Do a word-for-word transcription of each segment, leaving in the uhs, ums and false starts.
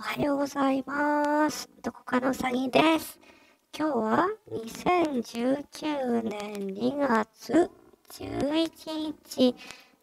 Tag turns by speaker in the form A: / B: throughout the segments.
A: はようございます。どこかのうさぎです。今日はにせんじゅうきゅうねんにがつじゅういちにち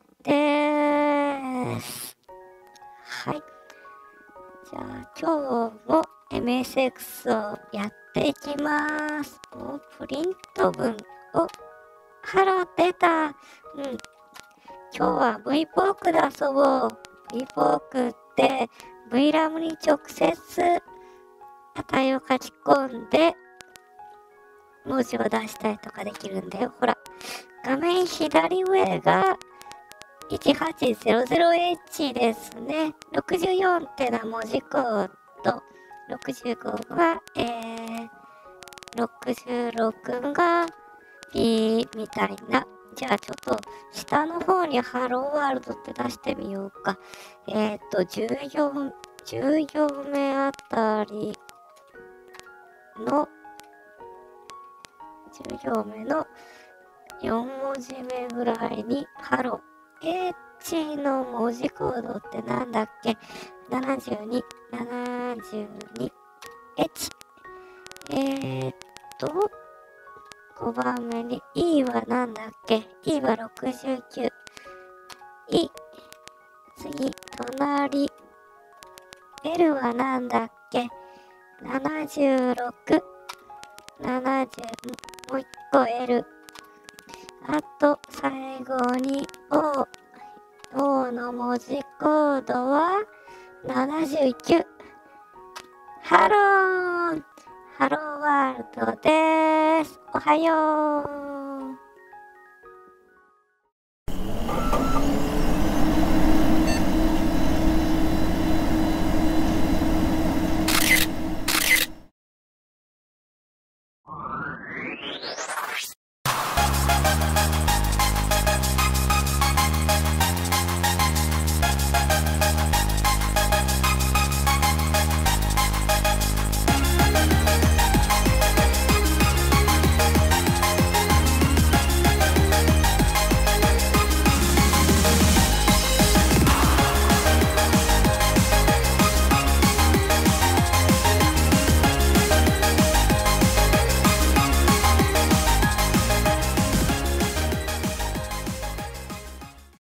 A: です。はい。じゃあ今日も エムエスエックス をやっていきます。もうプリント文をハロー出た。うん。今日は V ポークで遊ぼう。V ポークって V ラムに直接値を書き込んで文字を出したりとかできるんだよ。ほら、画面左上が いちはちゼロゼロエイチ ですね。ろくじゅうよんってのは文字コード。ろくじゅうごが、えー、ろくじゅうろくが P みたいな。じゃあちょっと下の方にハローワールドって出してみようか。えっと、じゅうよん、じゅうよんめあたりの、じゅうよんめのよんもじめぐらいにハロー。H の文字コードってなんだっけ ?ななじゅうに、ななじゅうに、H。えーっと、ごばんめに E はなんだっけ ?E はろくじゅうきゅう。E。次、隣。L はなんだっけ ?ななじゅうろく。ななじゅう、もう一個 L。あと、最後に O。O の文字コードはななじゅうきゅう。ハローハローワールドです。おはよう。